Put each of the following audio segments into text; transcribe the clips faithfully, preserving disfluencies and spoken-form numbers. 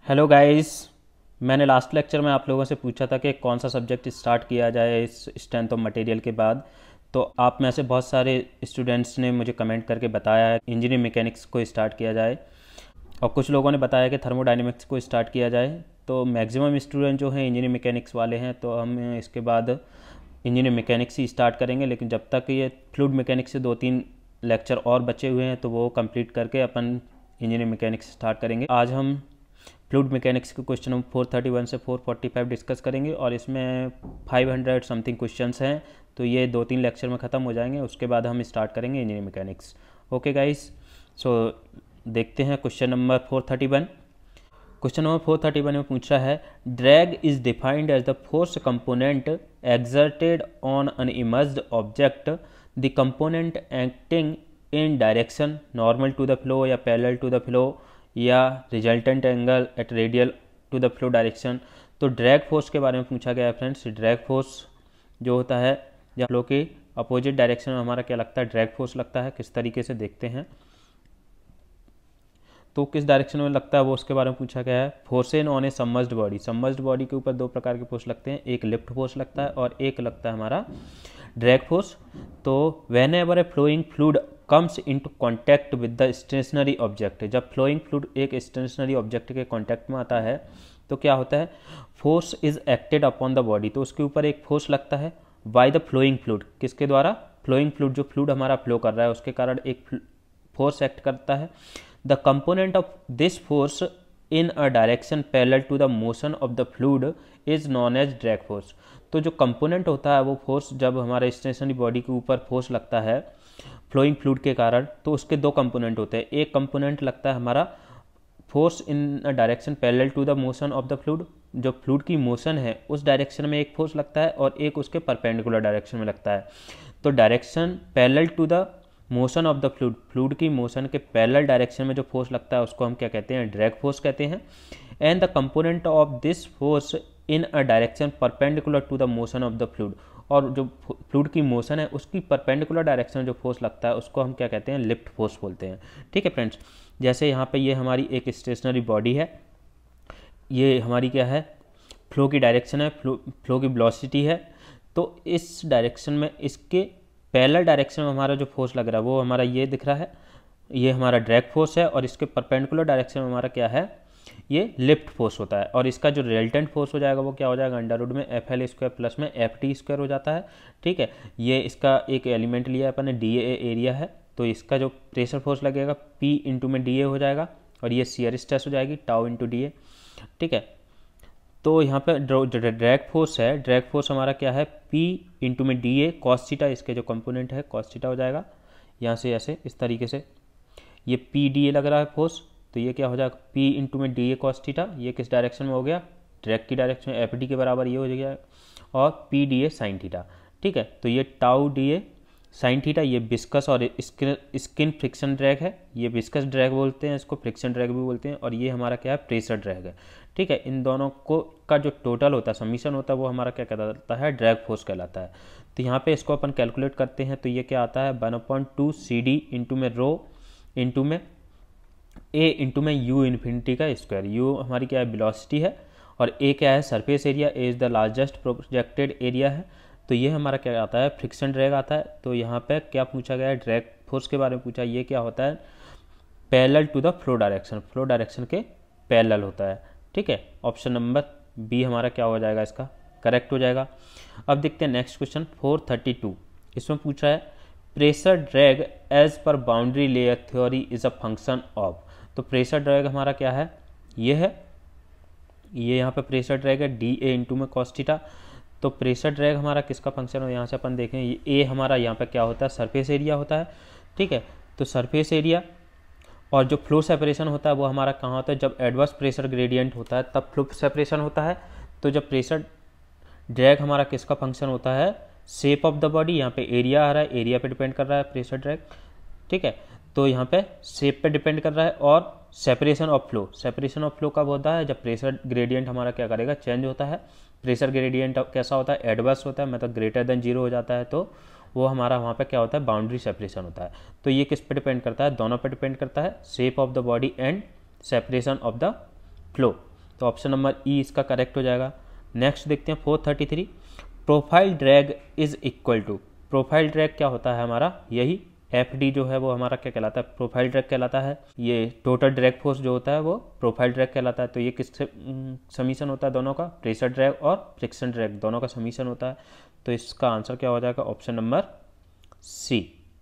Hello guys. मैंने last lecture में आप लोगों से पूछा था कि कौन सा सब्जेक्ट स्टार्ट किया जाए इस स्ट्रेंथ ऑफ मटेरियल के बाद। तो आप में से बहुत सारे स्टूडेंट्स ने मुझे कमेंट करके बताया है इंजीनियरिंग मैकेनिक्स को स्टार्ट किया जाए, और कुछ लोगों ने बताया कि थर्मोडायनेमिक्स को स्टार्ट किया जाए। तो मैक्सिमम स्टूडेंट जो हैं इंजीनियरिंग मैकेनिक्स वाले हैं, तो हम इसके बाद इंजीनियरिंग मैकेनिक्स ही स्टार्ट करेंगे। लेकिन जब तक ये फ्लूइड मैकेनिक्स से दो तीन लेक्चर और बचे हुए हैं तो वो कंप्लीट करके अपन इंजीनियरिंग मैकेनिक्स स्टार्ट करेंगे। आज हम फ्लूइड मैकेनिक्स के question number four thirty one से फोर फोर्टी फाइव डिस्कस करेंगे, और इसमें फाइव हंड्रेड समथिंग क्वेश्चंस हैं। तो ये दो तीन लेक्चर में ख़त्म हो जाएंगे, उसके बाद हम स्टार्ट करेंगे engineering mechanics. Okay guys, so देखते हैं question number four thirty one. Question number four thirty one में पूछा है, drag is defined as the force component exerted on an immersed object, the component acting in direction normal to the flow या parallel to the flow या resultant angle at radial to the flow direction. तो drag force के बारे में पूछा गया है friends. Drag force जो होता है या फ्लो के अपोजिट डायरेक्शन में हमारा क्या लगता है, ड्रैग फोर्स लगता है। किस तरीके से देखते हैं, तो किस डायरेक्शन में लगता है वो उसके बारे में पूछा गया है। Forces on a submerged body, submerged body के ऊपर दो प्रकार के फोर्स लगते हैं, एक लिफ्ट फोर्स लगता है और एक लगता है हमारा ड्रैग फोर्स। तो whenever a flowing fluid comes into contact with the stationary object, जब फ्लोइंग फ्लूइड एक स्टेशनरी ऑब्जेक्ट के कांटेक्ट में आता है तो क्या होता है, force is acted upon the body, तो उसके ऊपर एक फोर्स लगता है बाय द फ्लोइंग फ्लूइड। किसके द्वारा, फ्लोइंग फ्लूइड, जो फ्लूइड हमारा फ्लो कर रहा है उसके कारण एक फोर्स एक्ट करता है। The component of this force in a direction parallel to the motion of the fluid is known as drag force. तो जो कंपोनेंट होता है वो फोर्स, जब हमारे स्टेशनरी बॉडी के ऊपर फोर्स लगता है फ्लोइंग फ्लूइड के कारण, तो उसके दो कंपोनेंट होते हैं। एक कंपोनेंट लगता है हमारा force in a direction parallel to the motion of the fluid, जो फ्लूइड की मोशन है उस डायरेक्शन में एक फोर्स लगता है, और एक उसके परपेंडिकुलर डायरेक्शन में लगता है। तो direction parallel to the motion of the fluid, fluid की मोशन के पैरेलल डायरेक्शन में जो फोर्स लगता है उसको हम क्या कहते हैं, ड्रैग फोर्स कहते हैं। And the component of this force in a direction perpendicular to the motion of the fluid, और जो फ्लूइड की मोशन है उसकी परपेंडिकुलर डायरेक्शन में जो फोर्स लगता है उसको हम क्या कहते हैं, लिफ्ट फोर्स बोलते हैं। ठीक है फ्रेंड्स, जैसे यहाँ पे ये हमारी एक स्टेशनरी बॉडी है, ये हमारी क्या है, फ्लो की डायरेक्शन है, फ्लो फ्लो की वेलोसिटी है। तो इस डायरेक्शन में, इसके पैरेलल डायरेक्शन में हमारा जो फोर्स लग रहा है वो हमारा ये दिख रहा है, ये हमारा ड्रैग फोर्स है, और इसके परपेंडिकुलर डायरेक्शन में हमारा क्या है, ये लिफ्ट फोर्स होता है। और इसका जो रिजल्टेंट फोर्स हो जाएगा वो क्या हो जाएगा, अंडर रूट में एफ एल स्क्वायर प्लस में एफ टी स्क्वायर हो जाता है। ठीक है, ये इसका एक एलिमेंट लिया है अपन ने, डी ए एरिया है, तो इसका जो प्रेशर फोर्स लगेगा पी इंटू में डी ए हो जाएगा, और ये शियर स्ट्रेस हो जाएगी टाउ इंटू डी ए। ठीक है, तो यहाँ पे जो ड्रैग फोर्स है, ड्रैग फोर्स हमारा क्या है, पी इंटू में डी ए कॉस थीटा, इसके जो कंपोनेंट है कॉस थीटा हो जाएगा। यहाँ से ऐसे इस तरीके से ये पी डी ए लग रहा है फोर्स, तो ये क्या हो जाएगा, पी इंटू में डी ए कॉस थीटा, ये किस डायरेक्शन में हो गया, ड्रैग की डायरेक्शन में, एफ डी के बराबर ये हो गया, और P D A sine theta. ठीक है, तो ये tau D A sine theta, ये विस्कस और स्किन फ्रिक्शन ड्रैग है, ये विस्कस ड्रैग बोलते हैं, इसको फ्रिक्शन ड्रैग भी बोलते हैं, और ये हमारा क्या है, प्रेशर ड्रैग है। ठीक है, इन दोनों को का जो टोटल होता है, समीशन होता है, वो हमारा क्या कहलाता है, ड्रैग फोर्स कहलाता है। तो यहाँ पे इसको अपन कैलकुलेट करते हैं, तो ये क्या आता है, one upon two C D into में रो इंटू में ए इंटू में यू इन्फिनिटी का स्क्वायर। यू हमारी क्या है, वेलोसिटी है, और ए क्या है, surface area, A is the largest projected area है। तो ये हमारा क्या आता है, फ्रिक्शन ड्रैग आता है। तो यहाँ पे क्या पूछा गया है, ड्रैग फोर्स के बारे में पूछा, ये क्या होता है, parallel to the flow direction, flow direction के पैरेलल होता है। ठीक है, ऑप्शन नंबर बी हमारा क्या हो जाएगा, इसका करेक्ट हो जाएगा। अब देखते हैं next question four thirty two. इसमें पूछा है, pressure drag as per boundary layer theory is a function of. तो प्रेशर ड्रैग हमारा क्या है, ये है, ये यहाँ पे प्रेशर ड्रैग है डी ए इंटू में कॉस थीटा। तो प्रेशर ड्रैग हमारा किसका फंक्शन है, यहाँ से अपन देखें, ये ए हमारा यहाँ पे क्या होता है, सरफेस एरिया होता है। ठीक है, तो सरफेस एरिया, और जो फ्लो सेपरेशन होता है वो हमारा कहाँ होता है, जब एडवर्स प्रेशर ग्रेडियंट होता है तब फ्लो सेपरेशन होता है। तो जब प्रेशर ड्रैग हमारा किसका फंक्शन होता है, शेप ऑफ द बॉडी, यहाँ पे एरिया आ रहा है, एरिया पे डिपेंड कर रहा है प्रेशर ड्रैग। ठीक है, तो यहाँ पे शेप पे डिपेंड कर रहा है, और separation of flow, separation of flow कब होता है, जब प्रेशर ग्रेडियंट हमारा क्या करेगा, चेंज होता है। प्रेशर ग्रेडियंट कैसा होता है, एडवर्स होता है, मतलब ग्रेटर देन जीरो हो जाता है, तो वो हमारा वहाँ पे क्या होता है, बाउंड्री सेपरेशन होता है। तो ये किस पे डिपेंड करता है, दोनों पे डिपेंड करता है, shape of the body and separation of the flow. तो ऑप्शन नंबर ई इसका करेक्ट हो जाएगा। नेक्स्ट देखते हैं four thirty three, profile drag is equal to, profile drag क्या होता है हमारा, यही एफ डी जो है वो हमारा क्या कहलाता है, प्रोफाइल ड्रैग कहलाता है। ये टोटल ड्रैग फोर्स जो होता है वो प्रोफाइल ड्रैग कहलाता है। तो ये किससे समीशन होता है, दोनों का, प्रेशर ड्रैग और फ्रिक्शन ड्रैग दोनों का समीशन होता है। तो इसका आंसर क्या हो जाएगा, ऑप्शन नंबर सी।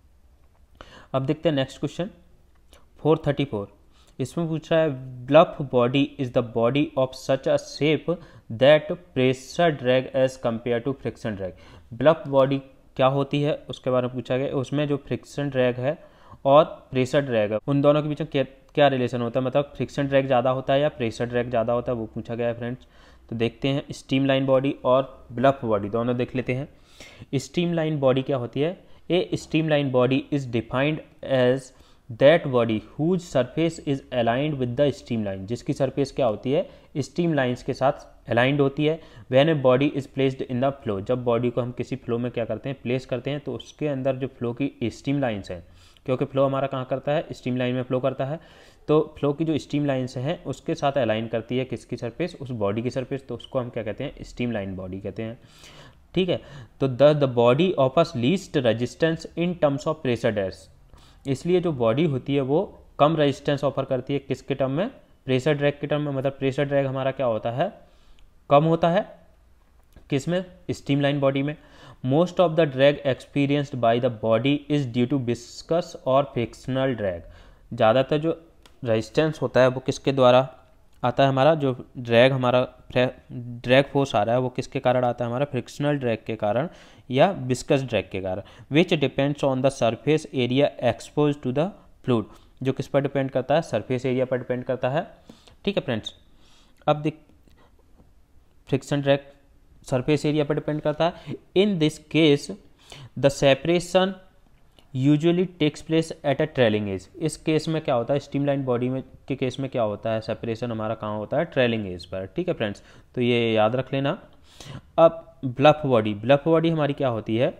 अब देखते हैं next question four thirty four, इसमें पूछ रहा है bluff body is the body of such a shape that pressure drag as compare to friction drag. Bluff body क्या होती है उसके बारे में पूछा गया, उसमें जो फ्रिक्शन ड्रैग है और प्रेशर ड्रैग है उन दोनों के बीच में क्या, क्या रिलेशन होता है, मतलब फ्रिक्शन ड्रैग ज़्यादा होता है या प्रेशर ड्रैग ज़्यादा होता है, वो पूछा गया है फ्रेंड्स। तो देखते हैं स्टीम लाइन बॉडी और ब्लफ बॉडी दोनों देख लेते हैं। स्टीम लाइन बॉडी क्या होती है, a steam line body is defined as that body whose surface is aligned with the streamline, जिसकी सरफेस क्या होती है, स्टीम लाइंस के साथ अलाइंड होती है। When a body is placed in the flow, जब बॉडी को हम किसी फ्लो में क्या करते हैं, प्लेस करते हैं, तो उसके अंदर जो फ्लो की स्टीम लाइंस हैं, क्योंकि फ्लो हमारा कहाँ करता है, स्टीम लाइन में फ्लो करता है, तो फ्लो की जो स्टीम लाइंस हैं उसके साथ अलाइन करती है किसकी सरफेस, उस बॉडी की सरफेस, तो उसको हम क्या कहते हैं, स्टीम लाइन बॉडी कहते हैं। ठीक है, तो the the body offers least resistance in terms of pressure drag, इसलिए जो बॉडी होती है वो कम रेजिस्टेंस ऑफर करती है किसके टर्म में, प्रेशर ड्रैग के टर्म में। मतलब प्रेशर ड्रैग हमारा क्या होता है, कम होता है किसमें, स्टीम लाइन बॉडी में। Most of the drag experienced by the body is due to viscous और फ्रिक्शनल ड्रैग, ज़्यादातर जो रेजिस्टेंस होता है वो किसके द्वारा आता है, हमारा जो ड्रैग हमारा ड्रैग फोर्स आ रहा है वो किसके कारण आता है, हमारा फ्रिक्शनल ड्रैग के कारण या विस्कस ड्रैग के कारण। Which depends on the surface area exposed to the fluid, जो किस पर डिपेंड करता है, सरफेस एरिया पर डिपेंड करता है। ठीक है फ्रेंड्स, अब देख फ्रिक्शन ड्रैग सरफेस एरिया पर डिपेंड करता है। In this case the separation usually takes place at a trailing edge, इस केस में क्या होता है, स्टीम लाइन बॉडी में के केस में क्या होता है, सेपरेशन हमारा कहाँ होता है, ट्रेलिंग एज पर। ठीक है फ्रेंड्स, तो ये याद रख लेना। अब ब्लफ बॉडी, ब्लफ बॉडी हमारी क्या होती है,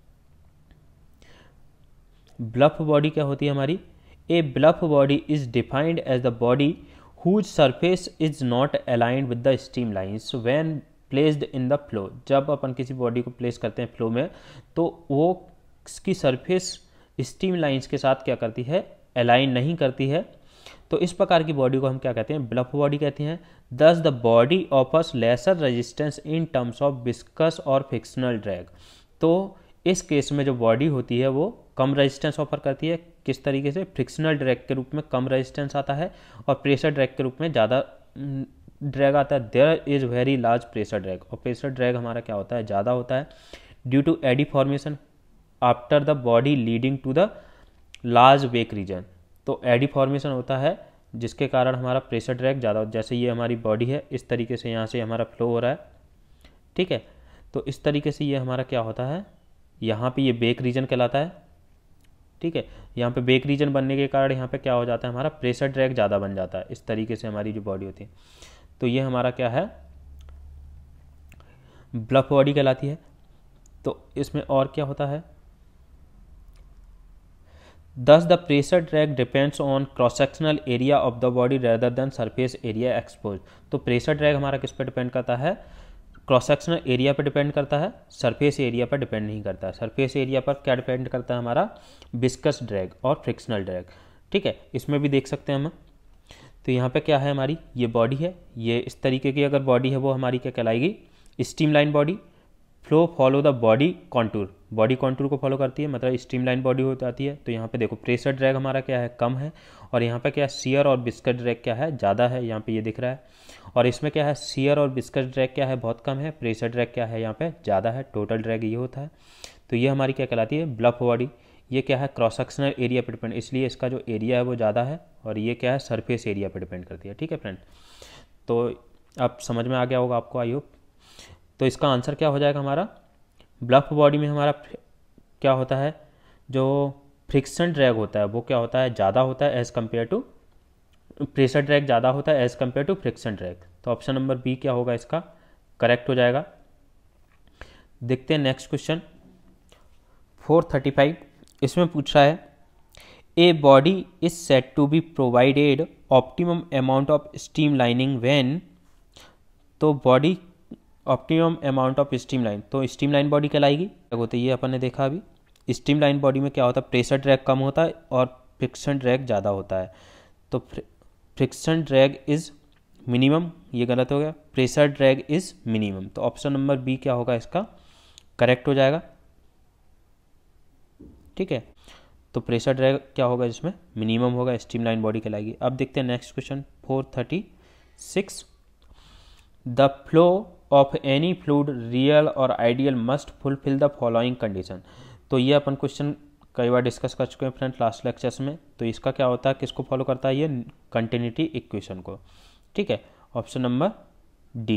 ब्लफ बॉडी क्या होती है हमारी, a bluff body is defined as the body whose surface is not aligned with the streamlines when placed in the flow. जब अपन किसी बॉडी को प्लेस करते हैं फ्लो में तो वो इसकी सरफेस स्टीम लाइंस के साथ क्या करती है, अलाइन नहीं करती है, तो इस प्रकार की बॉडी को हम क्या कहते हैं, ब्लफ बॉडी कहते हैं। Thus the body offers lesser resistance in terms of viscous और फ्रिक्शनल ड्रैग, तो इस केस में जो बॉडी होती है वो कम रेजिस्टेंस ऑफर करती है, किस तरीके से, फ्रिक्शनल ड्रैग के रूप में कम रेजिस्टेंस आता है और प्रेशर ड्रैग के रूप में ज़्यादा ड्रैग आता है। There is very large pressure drag, और प्रेशर ड्रैग हमारा क्या होता है, ज़्यादा होता है due to eddy formation after the body leading to the large wake region. तो एडी फॉर्मेशन होता है जिसके कारण हमारा प्रेशर ड्रैग ज़्यादा होता है। जैसे ये हमारी बॉडी है, इस तरीके से यहाँ से हमारा फ्लो हो रहा है, ठीक है, तो इस तरीके से ये हमारा क्या होता है, यहाँ पे ये बेक रीजन कहलाता है। ठीक है, यहाँ पे बेक रीजन बनने के कारण यहाँ पे क्या हो जाता है, हमारा प्रेशर ड्रैग ज़्यादा बन जाता है। इस तरीके से हमारी जो बॉडी होती है, तो ये हमारा क्या है, ब्लफ बॉडी कहलाती है। तो इसमें और क्या होता है, Thus the pressure drag depends on cross sectional area of the body rather than surface area exposed। तो प्रेशर ड्रैग हमारा किस पर डिपेंड करता है, क्रॉस सेक्शनल एरिया पर डिपेंड करता है, सरफेस एरिया पर डिपेंड नहीं करता है। सरफेस एरिया पर क्या डिपेंड करता है, हमारा विस्कस ड्रैग और फ्रिक्शनल ड्रैग। ठीक है, इसमें भी देख सकते हैं हम। तो यहाँ पे क्या है, हमारी ये बॉडी है, ये इस तरीके की अगर बॉडी है वो हमारी क्या कहलाएगी, streamline body. Flow follow the body contour, body contour को फॉलो करती है, मतलब स्टीम लाइन बॉडी हो जाती है। तो यहाँ पे देखो प्रेशर ड्रैग हमारा क्या है, कम है, और यहाँ पे क्या है, शियर और विस्कस ड्रैग क्या है, ज़्यादा है, यहाँ पे ये दिख रहा है। और इसमें क्या है, शियर और विस्कस ड्रैग क्या है, बहुत कम है, प्रेशर ड्रैग क्या है, यहाँ पे ज़्यादा है, टोटल ड्रैग ये होता है। तो ये हमारी क्या कहलाती है, ब्लफ बॉडी। ये क्या है, क्रॉस सेक्शनल एरिया पर डिपेंड, इसलिए इसका जो एरिया है वो ज़्यादा है, और ये क्या है, सरफेस एरिया पर डिपेंड करती है। ठीक है फ्रेंड, तो अब समझ में आ गया होगा आपको, आई होप। तो इसका आंसर क्या हो जाएगा हमारा, ब्लफ बॉडी में हमारा क्या होता है, जो फ्रिक्शन ड्रैग होता है वो क्या होता है, ज़्यादा होता है as compare to, pressure drag ज़्यादा होता है as compare to friction drag. तो ऑप्शन नंबर बी क्या होगा, इसका करेक्ट हो जाएगा। देखते हैं next question four thirty five, इसमें पूछ रहा है a body is set to be provided optimum amount of streamlining when तो body optimum amount of streamline, तो स्ट्रीम लाइन बॉडी कहलाएगी। होती है ये अपन ने देखा अभी, स्ट्रीम लाइन बॉडी में क्या होता है, प्रेशर ड्रैग कम होता है और फ्रिक्शन ड्रैग ज़्यादा होता है। तो फ्रिक्शन ड्रैग इज़ मिनिमम, ये गलत हो गया, प्रेशर ड्रैग इज़ मिनिमम। तो ऑप्शन नंबर बी क्या होगा इसका करेक्ट हो जाएगा। ठीक है, तो प्रेशर ड्रैग क्या होगा जिसमें मिनिमम होगा, स्ट्रीमलाइन बॉडी कहलाएगी। अब देखते हैं next question four thirty six. The flow of any fluid real और ideal must fulfil the following condition. तो ये अपन क्वेश्चन कई बार डिस्कस कर चुके हैं फ्रेंड लास्ट लेक्चर्स में। तो इसका क्या होता है, किसको फॉलो करता है, ये कंटिन्यूटी इक्वेशन को। ठीक है, option number D.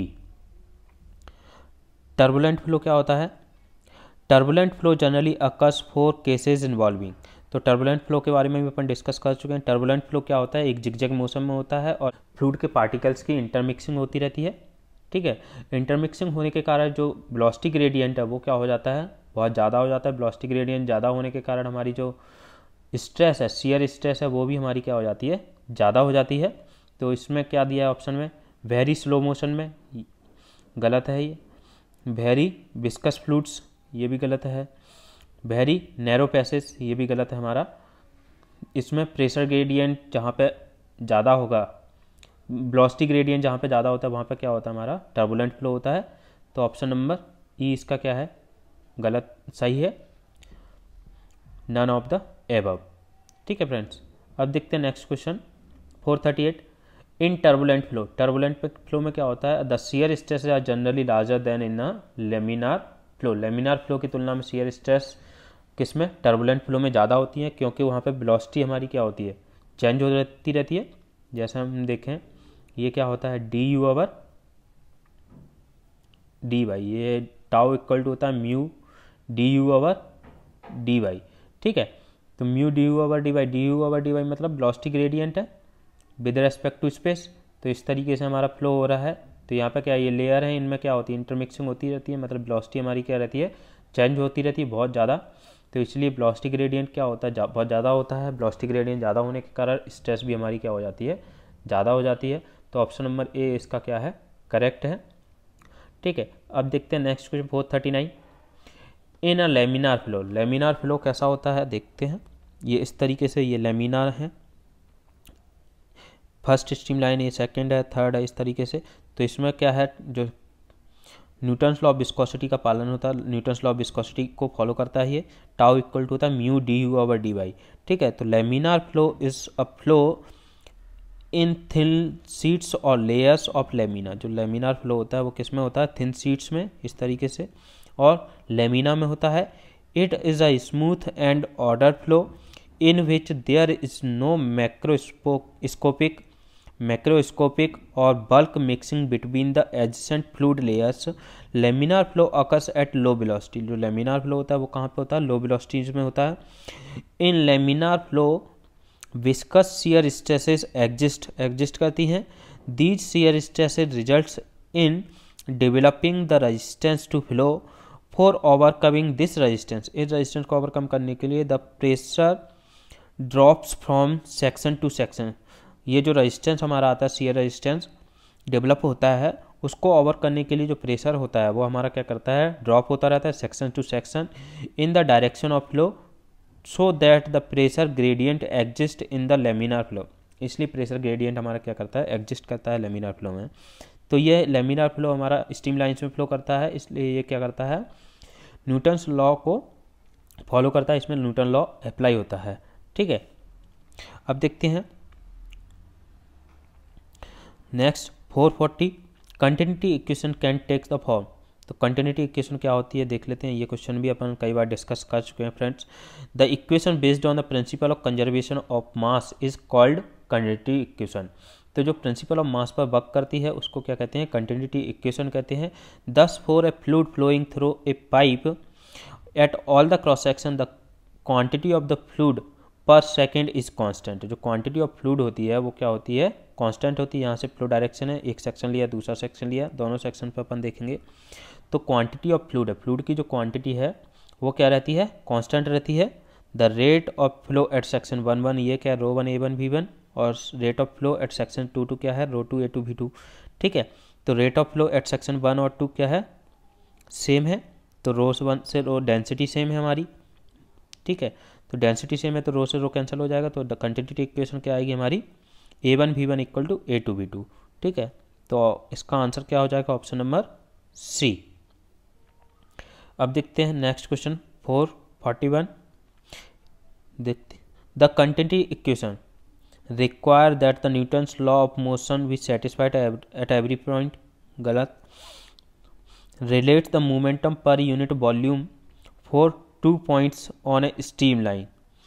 Turbulent flow क्या होता है, turbulent flow generally occurs for cases involving. तो टर्बुलेंट फ्लो के बारे में भी अपन डिस्कस कर चुके हैं। टर्बुलेंट फ्लो क्या होता है, एक जिगजैग मोशन में होता है और फ्लूइड के पार्टिकल्स की इंटरमिक्सिंग होती रहती है। ठीक है, इंटरमिक्सिंग होने के कारण जो वेलोसिटी ग्रेडियंट है वो क्या हो जाता है, बहुत ज़्यादा हो जाता है। वेलोसिटी ग्रेडियंट ज़्यादा होने के कारण हमारी जो स्ट्रेस है, शियर स्ट्रेस है, वो भी हमारी क्या हो जाती है, ज़्यादा हो जाती है। तो इसमें क्या दिया है ऑप्शन में, वेरी स्लो मोशन में, गलत है ये। वेरी विस्कस फ्लूइड्स, ये भी गलत है। वेरी नैरो पैसेज, ये भी गलत है हमारा। इसमें प्रेशर ग्रेडियंट जहाँ पे ज़्यादा होगा, वेलोसिटी ग्रेडियंट जहाँ पे ज़्यादा होता है वहाँ पे क्या होता है हमारा टर्बुलेंट फ्लो होता है। तो ऑप्शन नंबर ई इसका क्या है, गलत, सही है, नन ऑफ द एबव। ठीक है फ्रेंड्स, अब देखते हैं next question four thirty eight. In turbulent flow, turbulent flow में क्या होता है, the shear stress are generally larger than in a laminar flow. Laminar flow की तुलना में शियर स्ट्रेस किसमें, टर्बुलेंट फ्लो में ज़्यादा होती है, क्योंकि वहाँ पे वेलोसिटी हमारी क्या होती है, चेंज होती रहती है। जैसे हम देखें ये क्या होता है, D U over D Y, ये टाउ इक्वल टू होता है mu D U over D Y. ठीक है, तो mu D U over D Y, D U over D Y मतलब वेलोसिटी ग्रेडियंट है विद रेस्पेक्ट टू स्पेस। तो इस तरीके से हमारा फ्लो हो रहा है। तो यहाँ पे क्या ये लेयर है, इनमें क्या होती है, इंटरमिक्सिंग होती रहती है, मतलब वेलोसिटी हमारी क्या रहती है, चेंज होती रहती है बहुत ज़्यादा। तो इसलिए वेलोसिटी ग्रेडियंट क्या होता है, बहुत ज़्यादा होता है। वेलोसिटी ग्रेडियंट ज़्यादा होने के कारण स्ट्रेस भी हमारी क्या हो जाती है, ज़्यादा हो जाती है। तो ऑप्शन नंबर ए इसका क्या है, करेक्ट है। ठीक है, अब देखते हैं next question four thirty nine. In a laminar flow, laminar flow कैसा होता है देखते हैं। ये इस तरीके से, ये लेमिनार है, फर्स्ट स्ट्रीम लाइन, ये सेकंड है, थर्ड है, इस तरीके से। तो इसमें क्या है, जो न्यूटन्स लॉ ऑफ विस्कोसिटी का पालन होता है, न्यूटन्स लॉ ऑफ विस्कोसिटी को फॉलो करता है ये। टाउ इक्वल टू होता है mu D U over D Y. ठीक है, तो laminar flow is a flow in thin sheets और लेयर्स ऑफ लेमिना। जो लेमिनार फ्लो होता है वो किस में होता है, थिन शीट्स में, इस तरीके से, और लेमिना में होता है। It is a smooth and order flow in which there is no macroscopic macroscopic और bulk mixing between the adjacent fluid layers. Laminar flow occurs at low velocity. जो लेमिनार फ्लो होता है वो कहाँ पे होता है, लो वेलोसिटीज में होता है। In laminar flow viscous shear stresses exist exist करती हैं। These shear stresses results in developing the resistance to flow. For overcoming this resistance, इस रेजिस्टेंस को ओवरकम करने के लिए the pressure drops from section to section. ये जो resistance हमारा आता है, शियर रेजिस्टेंस डेवलप होता है, उसको ओवर करने के लिए जो प्रेशर होता है वो हमारा क्या करता है, ड्रॉप होता रहता है section to section in the direction of flow, so that the pressure gradient exist in the laminar flow. इसलिए प्रेशर ग्रेडियंट हमारा क्या करता है, एग्जिस्ट करता है लेमिनार फ्लो में। तो ये लेमिनार फ्लो हमारा स्टीम लाइन्स में फ्लो करता है, इसलिए ये क्या करता है, न्यूटन्स लॉ को फॉलो करता है, इसमें न्यूटन लॉ अप्लाई होता है। ठीक है, अब देखते हैं next four forty. Continuity equation can take the form. तो कंटिन्यूटी इक्वेशन क्या होती है देख लेते हैं। ये क्वेश्चन भी अपन कई बार डिस्कस कर चुके हैं friends. The equation based on the principle of conservation of mass is called continuity equation. तो जो प्रिंसिपल ऑफ मास पर वर्क करती है उसको क्या कहते हैं, कंटिन्यूटी इक्वेशन कहते हैं। Thus for a fluid flowing through a pipe at all the cross section the quantity of the fluid per second is constant. जो क्वांटिटी ऑफ फ्लूइड होती है वो क्या होती है, कांस्टेंट होती है। यहाँ से फ्लो डायरेक्शन है, एक सेक्शन लिया दूसरा सेक्शन लिया, दोनों सेक्शन पर अपन देखेंगे। तो क्वांटिटी ऑफ फ्लूइड है, फ्लूइड की जो क्वांटिटी है वो क्या रहती है, कांस्टेंट रहती है। The rate of flow at section one one, ये क्या है, rho one A one V one, और rate of flow at section two two क्या है, rho two A two V two. ठीक है, तो rate of flow at section one और टू क्या है, सेम है, तो रो वन से रो डेंसिटी सेम है हमारी, ठीक है। तो डेंसिटी सेम है तो रो से रो कैंसिल हो जाएगा, तो द कंटिन्यूटी इक्वेशन क्या आएगी हमारी, A one V one equal to A two V two, ठीक है। तो इसका आंसर क्या हो जाएगा, ऑप्शन नंबर सी। अब देखते हैं next question four forty one. देखते the continuity equation require that the Newton's law of motion which satisfied at every point, गलत। Relate the momentum per unit volume for two points on a steam line,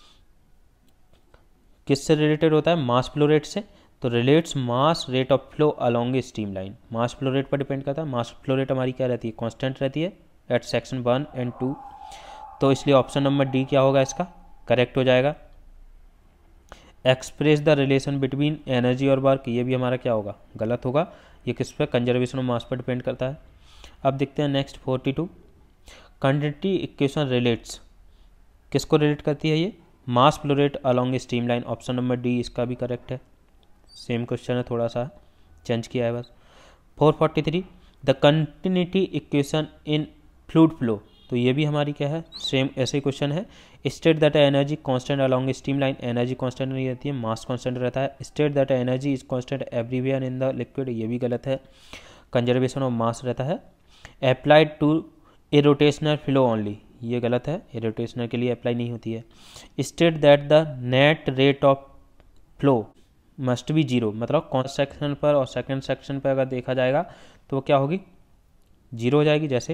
किससे related होता है, mass flow rate से। तो relates mass rate of flow along a steam line, mass flow rate पर depend करता है। Mass flow rate हमारी क्या रहती है, कांस्टेंट रहती है at section one and two, तो इसलिए ऑप्शन नंबर डी क्या होगा इसका, करेक्ट हो जाएगा। Express the relation between energy और वर्क, ये भी हमारा क्या होगा, गलत होगा, ये किस पर, कंजर्वेशन ऑफ मास पर डिपेंड करता है। अब देखते हैं next forty two. Continuity equation relates, किसको रिलेट करती है ये, mass flow rate along a steam line, option number D इसका भी करेक्ट है। सेम क्वेश्चन है, थोड़ा सा चेंज किया है बस। Four forty three the continuity equation in fluid flow, तो ये भी हमारी क्या है, सेम ऐसे ही क्वेश्चन है। State that energy constant along stream line, energy constant नहीं रहती है, मास कांस्टेंट रहता है। State that energy is constant everywhere in the liquid, ये भी गलत है, कंजर्वेशन ऑफ मास रहता है। Applied to a rotational flow only, ये गलत है, ए रोटेशनल के लिए अप्लाई नहीं होती है। State that the net rate of flow must be zero, मतलब कौन सेक्शन पर और सेकंड सेक्शन पर अगर देखा जाएगा तो वो क्या होगी, जीरो हो जाएगी। जैसे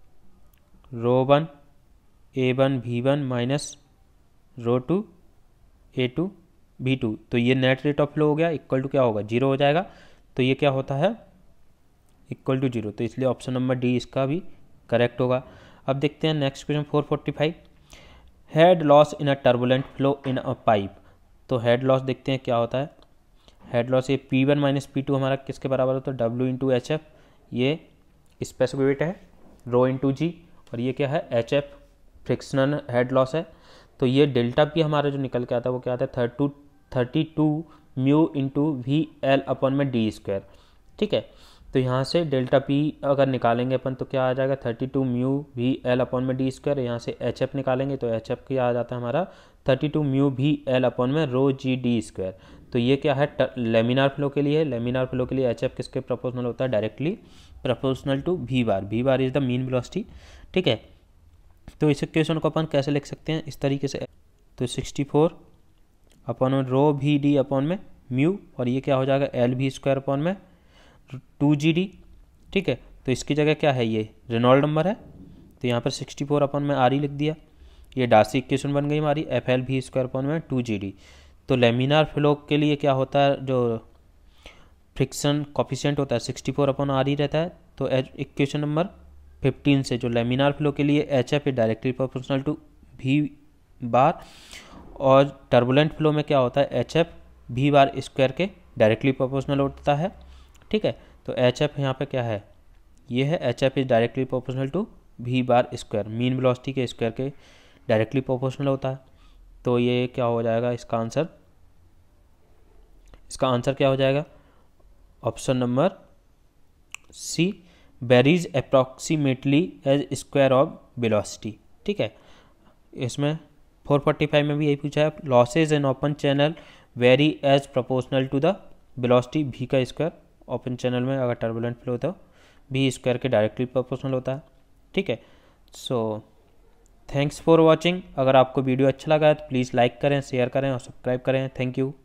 rho one A one V one minus rho two A two V two, तो ये नेट रेट ऑफ फ्लो हो गया, इक्वल टू क्या होगा, जीरो हो जाएगा। तो ये क्या होता है, इक्वल टू जीरो, तो इसलिए ऑप्शन नंबर डी इसका भी करेक्ट होगा। अब देखते हैं next question four forty five. Head loss in a turbulent flow in a pipe, तो हेड लॉस देखते हैं क्या होता है। हेड लॉस ये P one minus P two हमारा किसके बराबर होता है, डब्ल्यू इंटू एच एफ, ये स्पेसिफिक वेट है, रो इंटू जी, और ये क्या है, H F frictional head loss है। तो ये डेल्टा पी हमारा जो निकल के आता है वो क्या आता है, thirty two thirty two mu into V L upon में डी स्क्वायर, ठीक है। तो यहाँ से डेल्टा पी अगर निकालेंगे अपन तो क्या आ जाएगा, thirty two mu V L upon में डी स्क्वायर, यहाँ से एच एफ निकालेंगे तो एच एफ क्या आ जाता है हमारा, thirty two mu V L upon में रो जी डी स्क्वायर। तो ये क्या है, लेमिनार फ्लो के लिए, लेमिनार फ्लो के लिए एच एफ किसके प्रोपोर्शनल होता है, directly proportional to V bar, V bar is the mean velocity, ठीक है। तो इस इक्वेशन को अपन कैसे लिख सकते हैं, इस तरीके से, तो सिक्सटी फोर अपॉन में रो वी डी अपॉन में म्यू, और ये क्या हो जाएगा, एल वी स्क्वायर अपॉन में टू जी डी, ठीक है। तो इसकी जगह क्या है, ये रेनॉल्ड नंबर है, तो यहाँ पर सिक्सटी फोर अपॉन में आर ही लिख दिया, ये डार्सी इक्वेशन बन गई हमारी, F L V square upon में टू जी डी। तो लेमिनार फ्लो के लिए क्या होता है, जो फ्रिक्शन कॉफिशिएंट होता है सिक्सटी फोर अपॉन आर ही रहता है। तो इक्वेशन नंबर फिफ्टीन से जो लेमिनार फ्लो के लिए H F is directly proportional to V bar, और टर्बुलेंट फ्लो में क्या होता है, H F V bar square के डायरेक्टली प्रोपोर्शनल होता है, ठीक है। तो एच एफ यहाँ पे क्या है, ये है, H F is directly proportional to V bar square, mean velocity के स्क्वायर के डायरेक्टली प्रोपोर्शनल होता है। तो ये क्या हो जाएगा, इसका आंसर, इसका आंसर क्या हो जाएगा, option number C, varies approximately as square of velocity, ठीक है। इसमें फोर फोर्टी फाइव में भी यही पूछा है, losses in open channel vary as proportional to the velocity V का स्क्वायर, ओपन चैनल में अगर टर्बुलेंट फ्लो होता है वी स्क्वायर के डायरेक्टली प्रोपोर्शनल होता है, ठीक है। So thanks for watching. अगर आपको वीडियो अच्छा लगा है तो प्लीज़ लाइक करें, शेयर करें और सब्सक्राइब करें। Thank you.